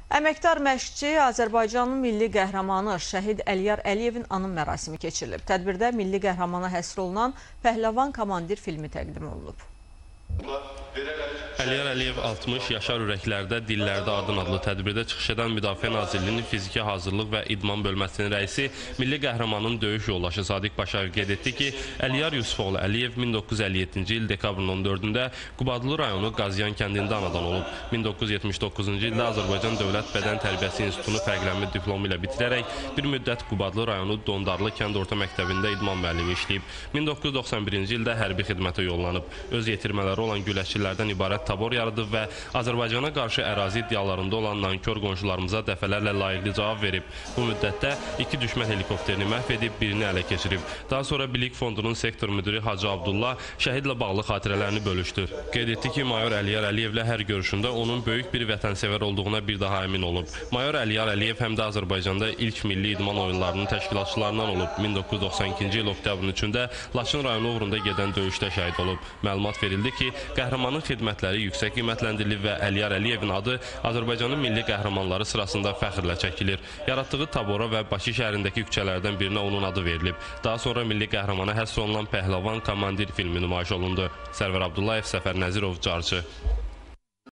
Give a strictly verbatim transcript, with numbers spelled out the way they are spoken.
Əməkdar məşqçi Azərbaycanın milli qəhrəmanı şəhid Əliyar Əliyevin anım mərasimi keçirilib. Tədbirdə milli qəhrəmana həsr olunan Pəhləvan Komandir filmi təqdim olunub. Əliyar Əliyev altmış yaşar ürəklərdə, dillərdə adın adlı tədbirdə çıxış edən Müdafiə Nazirliyinin Fiziki Hazırlıq və İdman Bölməsinin rəisi, milli qəhrəmanın döyüş yoldaşı Sadiq Paşayev qeyd etdi ki, Əliyar Yusufoğlu Əliyev min doqquz yüz əlli yeddinci il dekabrın on dördündə Qubadlı rayonu Qaziyan kəndində anadan olub. min doqquz yüz yetmiş doqquzuncu ildə Azərbaycan Dövlət Bədən Tərbiyəsi İnstitutunu fərqlənmə diplomu ilə bitirərək bir müddət Qubadlı rayonu Dondarlı kənd orta məktəbində idman müəllimi işləyib. min doqquz yüz doxsan birinci ildə hərbi xidmətə yollanıb. Öz yetirmələri olan güləşçilərdən ibarət tabor yaradıb və Azərbaycana qarşı ərazi iddialarında olan nankör qonşularımıza dəfələrlə layiqli cavab verib. Bu müddətdə iki düşmən helikopterini məhv edib, birini ələ keçirib. Daha sonra Bilik Fondunun sektor müdiri Hacı Abdullah şəhidlə bağlı xatirələrini bölüşdü. Qeyd etdi ki, Mayor Əliyar Əliyevlə hər görüşündə onun böyük bir vətənsevər olduğuna bir daha əmin olub. Mayor Əliyar Əliyev həm də Azərbaycanda ilk milli idman oyunlarının təşkilatçılarından olub. min doqquz yüz doxsan ikinci il oktyabrın üçündə Laçın rayonu uğrunda gedən döyüşdə şəhid olub. Məlumat verildi ki, qəhrəmanın xidmətləri yüksək qiymətləndirilib və Əliyar Əliyevin adı Azərbaycanın milli qəhrəmanları sırasında fəxrlə çəkilir. Yaratdığı tabora və Bakı şəhərindəki küçələrdən birinə onun adı verilib. Daha sonra milli qəhrəmana həsr olunan Pəhləvan Komandir filmi nümayiş olundu. Sərvər Abdullayev, Səfər Nəzirov, Carçı.